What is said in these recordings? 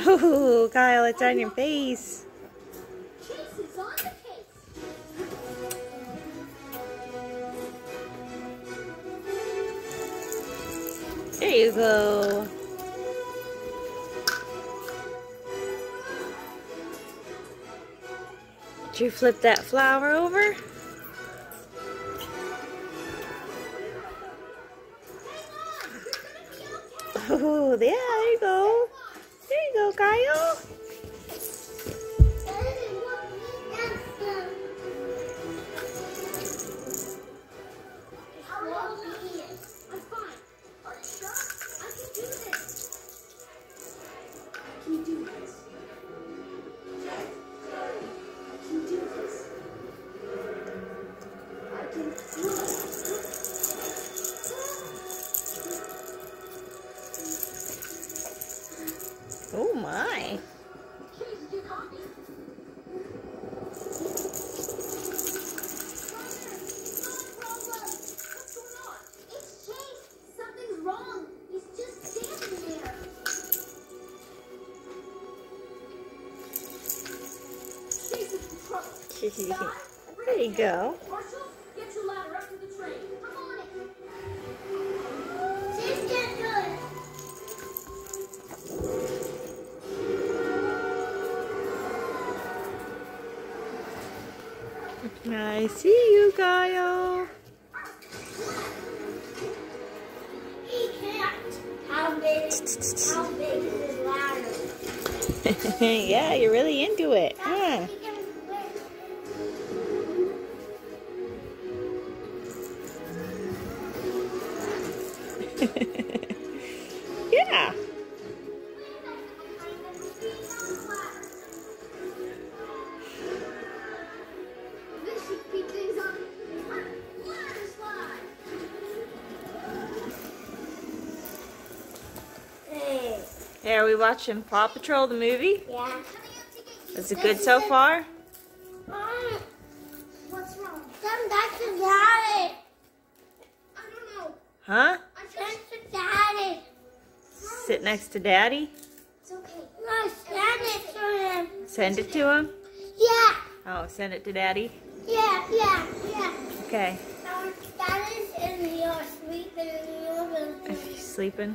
Oh, Kyle, it's on your face. Chase is on the case. There you go. Did you flip that flower over? Oh, yeah, there you go. There you go, Kyle. I'm fine. Are you sure? I can do this. I can do this. I can do this. I can do this. Oh, my. Chase, did you copy? What's going on? It's Chase. Something's wrong. He's just standing there. Chase is in trouble. There you go. Marshall, get your ladder up to the train. I'm on it. Chase can't do it. I see you, Kyle. He can't. How big is his ladder? Yeah, you're really into it. Huh? He can Yeah. This should keep things on ladder slide. Hey. Hey, are we watching Paw Patrol the movie? Yeah. Is it good so far? What's wrong? Come back to Daddy. I don't know. Huh? I'm trying to Daddy. Sit next to Daddy? It's okay. No, send it to him. Send it to him? Yeah. Oh, send it to Daddy? Yeah. Okay. Daddy's in here sleeping in your room. He's sleeping.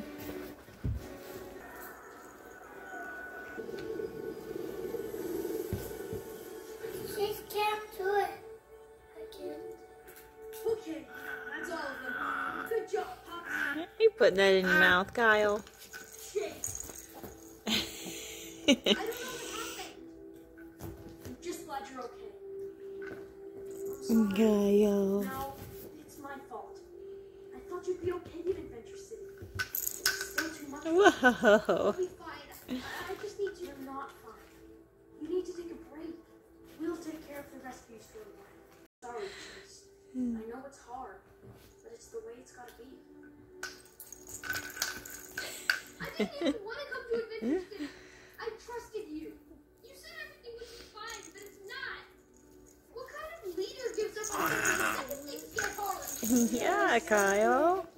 She can't do it. I can't. Okay, that's all of them. Good job, Pops. You putting that in your mouth, Kyle? Chase. I don't know what happened. I'm just glad you're okay. I'm sorry. Kyle. No, it's my fault. I thought you'd be okay in Adventure City. Still too much. Whoa. You'll be fine. I just need you to not fine. You need to take a break. We'll take care of the rescues for a while. Sorry, Chase. I know it's hard, but it's the way it's gotta be. I didn't even want to come to Adventure City. I trusted you. You said everything would be fine, but it's not. What kind of leader gives up on something that things get hard? Yeah, Kyle.